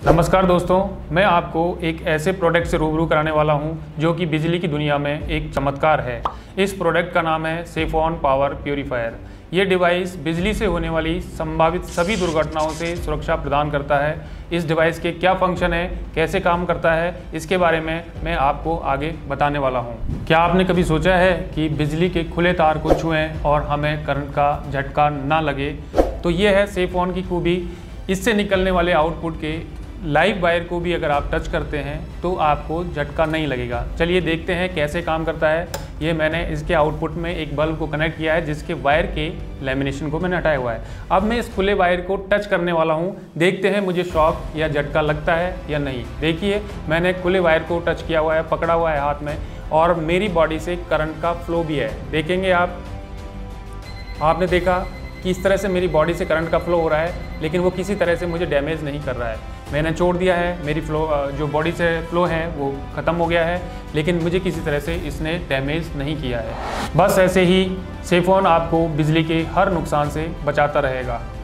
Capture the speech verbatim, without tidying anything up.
नमस्कार दोस्तों, मैं आपको एक ऐसे प्रोडक्ट से रूबरू कराने वाला हूं जो कि बिजली की दुनिया में एक चमत्कार है। इस प्रोडक्ट का नाम है सेफॉन पावर प्यूरीफायर। ये डिवाइस बिजली से होने वाली संभावित सभी दुर्घटनाओं से सुरक्षा प्रदान करता है। इस डिवाइस के क्या फंक्शन है, कैसे काम करता है, इसके बारे में मैं आपको आगे बताने वाला हूँ। क्या आपने कभी सोचा है कि बिजली के खुले तार को छुएं और हमें करंट का झटका ना लगे? तो ये है सेफॉन की खूबी। इससे निकलने वाले आउटपुट के लाइव वायर को भी अगर आप टच करते हैं तो आपको झटका नहीं लगेगा। चलिए देखते हैं कैसे काम करता है। ये मैंने इसके आउटपुट में एक बल्ब को कनेक्ट किया है जिसके वायर के लैमिनेशन को मैंने हटाया हुआ है। अब मैं इस खुले वायर को टच करने वाला हूँ। देखते हैं मुझे शॉक या झटका लगता है या नहीं। देखिए, मैंने खुले वायर को टच किया हुआ है, पकड़ा हुआ है हाथ में, और मेरी बॉडी से करंट का फ्लो भी है। देखेंगे आप, आपने देखा कि इस तरह से मेरी बॉडी से करंट का फ्लो हो रहा है, लेकिन वो किसी तरह से मुझे डैमेज नहीं कर रहा है। मैंने छोड़ दिया है, मेरी फ्लो जो बॉडी से फ्लो है वो ख़त्म हो गया है, लेकिन मुझे किसी तरह से इसने डैमेज नहीं किया है। बस ऐसे ही सेफॉन आपको बिजली के हर नुकसान से बचाता रहेगा।